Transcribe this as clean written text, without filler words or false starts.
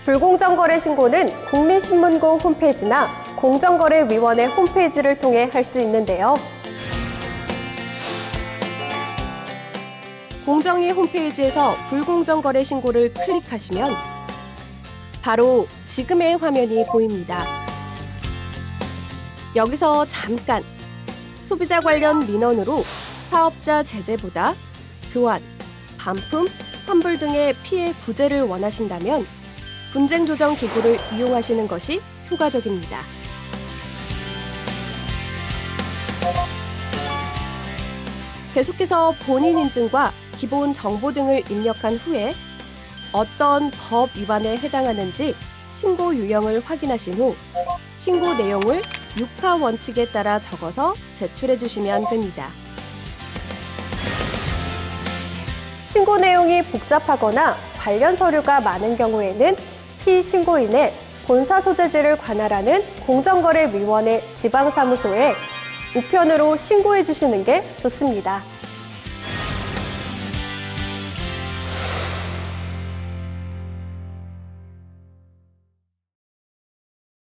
불공정거래 신고는 국민신문고 홈페이지나 공정거래위원회 홈페이지를 통해 할 수 있는데요. 공정위 홈페이지에서 불공정거래 신고를 클릭하시면 바로 지금의 화면이 보입니다. 여기서 잠깐 소비자 관련 민원으로 사업자 제재보다 교환, 반품, 환불 등의 피해 구제를 원하신다면 분쟁 조정 기구를 이용하시는 것이 효과적입니다. 계속해서 본인 인증과 기본 정보 등을 입력한 후에 어떤 법 위반에 해당하는지 신고 유형을 확인하신 후 신고 내용을 6하 원칙에 따라 적어서 제출해 주시면 됩니다. 신고 내용이 복잡하거나 관련 서류가 많은 경우에는 피신고인의 본사 소재지를 관할하는 공정거래위원회 지방사무소에 우편으로 신고해 주시는 게 좋습니다.